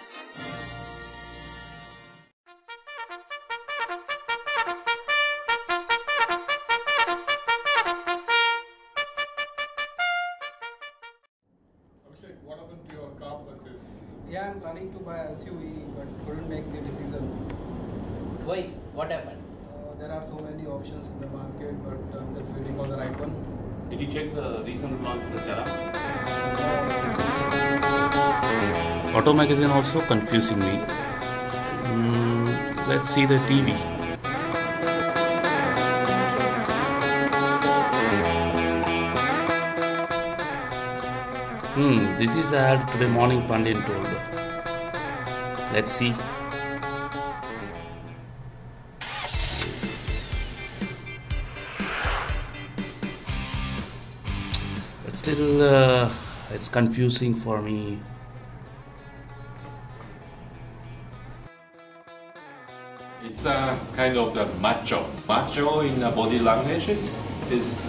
What happened to your car purchase? Yeah, I'm planning to buy a SUV but couldn't make the decision. Why? What happened? There are so many options in the market, but I'm just waiting for the right one. Did you check the recent launch of the Terra? Auto magazine also confusing me. Let's see the TV. This is the ad today morning Pandyan told. Let's see. But still, it's confusing for me. It's a kind of the macho. Macho in the body languages is.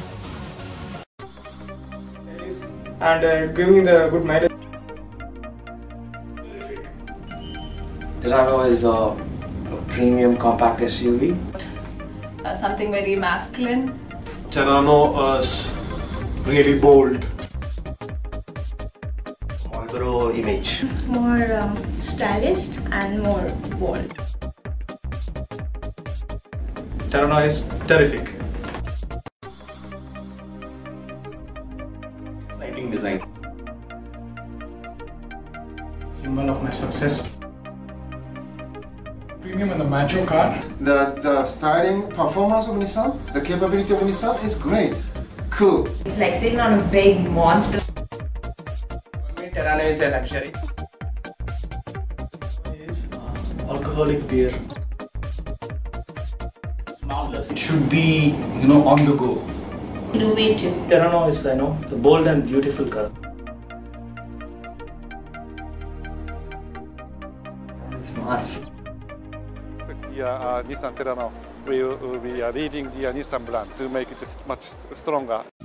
And giving the good mileage. Terrano is a premium compact SUV. Something very masculine. Terrano is really bold. Marlboro image. More stylish and more bold. Terrano is terrific. Exciting design. Symbol of my success. Premium and the macho car. The styling performance of Nissan, the capability of Nissan is great. Cool. It's like sitting on a big monster. Terrano is a luxury. Is alcoholic beer. It should be, on the go. Innovative. Terrano is, the bold and beautiful car. It's mass. The Nissan Terrano will be leading the Nissan brand to make it much stronger.